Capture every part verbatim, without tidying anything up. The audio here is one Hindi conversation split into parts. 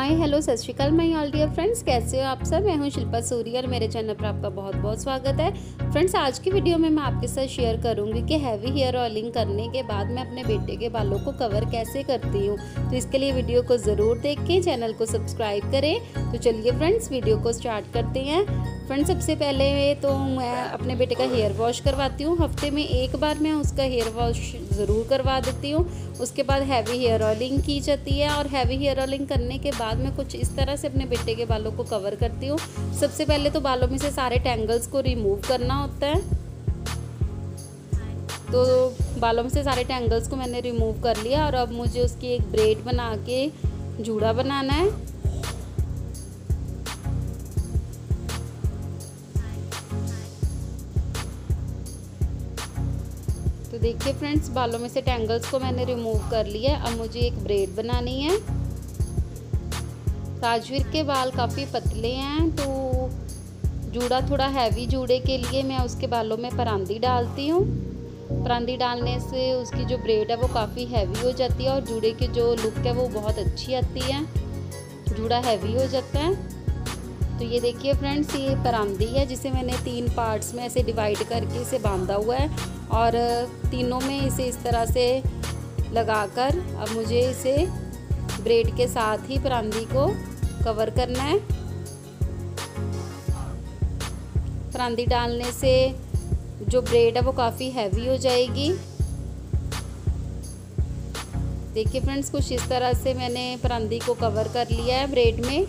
हाय हेलो सत श्री अकाल माय ऑल डियर फ्रेंड्स, कैसे हो आप सब। मैं हूं शिल्पा सूरी और मेरे चैनल पर आपका बहुत बहुत स्वागत है। फ्रेंड्स, आज की वीडियो में मैं आपके साथ शेयर करूंगी कि हैवी हेयर ऑयलिंग करने के बाद मैं अपने बेटे के बालों को कवर कैसे करती हूं। तो इसके लिए वीडियो को ज़रूर देखें, चैनल को सब्सक्राइब करें। तो चलिए फ्रेंड्स, वीडियो को स्टार्ट करते हैं। फ्रेंड्स, सबसे पहले तो मैं अपने बेटे का हेयर वॉश करवाती हूँ। हफ्ते में एक बार मैं उसका हेयर वॉश ज़रूर करवा देती हूँ। उसके बाद हैवी हेयर ऑयलिंग की जाती है और हैवी हेयर ऑयलिंग करने के बाद मैं कुछ इस तरह से अपने बेटे के बालों को कवर करती हूँ। सबसे पहले तो बालों में से सारे टैंगल्स को रिमूव करना होता है। तो बालों में से सारे टैंगल्स को मैंने रिमूव कर लिया और अब मुझे उसकी एक ब्रेड बना के जूड़ा बनाना है। तो देखिए फ्रेंड्स, बालों में से टैंगल्स को मैंने रिमूव कर लिया। अब मुझे एक ब्रेड बनानी है। राजवीर के बाल काफ़ी पतले हैं, तो जूड़ा थोड़ा हैवी जूड़े के लिए मैं उसके बालों में परांदी डालती हूँ। परांदी डालने से उसकी जो ब्रेड है वो काफ़ी हैवी हो जाती है और जूड़े की जो लुक है वो बहुत अच्छी आती है। जूड़ा हैवी हो जाता है। तो ये देखिए फ्रेंड्स, ये परांदी है जिसे मैंने तीन पार्ट्स में ऐसे डिवाइड करके इसे बांधा हुआ है और तीनों में इसे इस तरह से लगाकर अब मुझे इसे ब्रेड के साथ ही परांदी को कवर करना है। परांदी डालने से जो ब्रेड है वो काफ़ी हैवी हो जाएगी। देखिए फ्रेंड्स, कुछ इस तरह से मैंने परांदी को कवर कर लिया है ब्रेड में।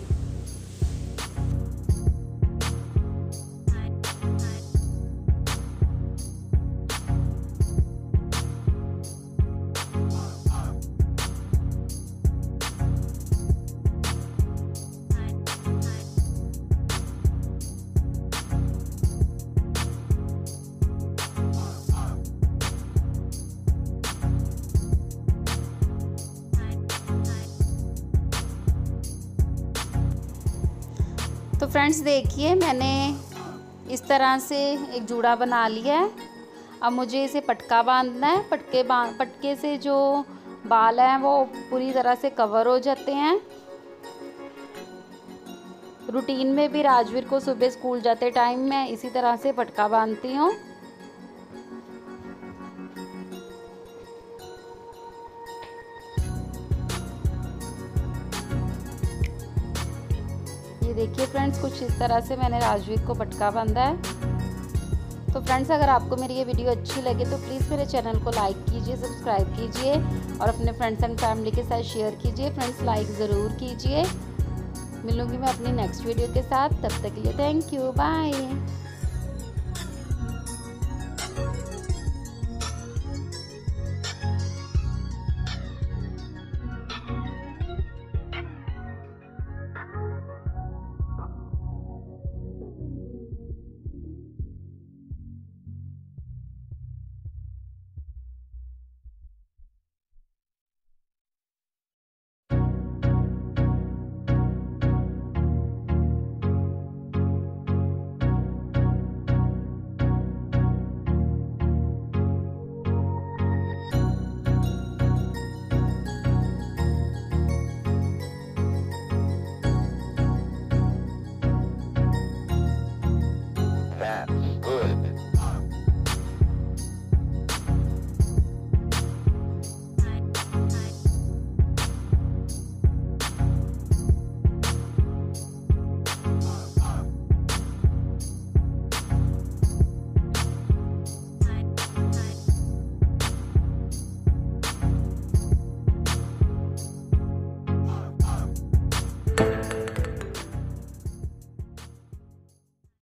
तो फ्रेंड्स देखिए, मैंने इस तरह से एक जूड़ा बना लिया है। अब मुझे इसे पटका बांधना है। पटके बांध पटके से जो बाल हैं वो पूरी तरह से कवर हो जाते हैं। रूटीन में भी राजवीर को सुबह स्कूल जाते टाइम मैं इसी तरह से पटका बांधती हूँ। ये देखिए फ्रेंड्स, कुछ इस तरह से मैंने राजवीर को पटका बांधा है। तो फ्रेंड्स, अगर आपको मेरी ये वीडियो अच्छी लगे तो प्लीज़ मेरे चैनल को लाइक कीजिए, सब्सक्राइब कीजिए और अपने फ्रेंड्स एंड फैमिली के साथ शेयर कीजिए। फ्रेंड्स, लाइक ज़रूर कीजिए। मिलूंगी मैं अपनी नेक्स्ट वीडियो के साथ। तब तक के लिए थैंक यू, बाय।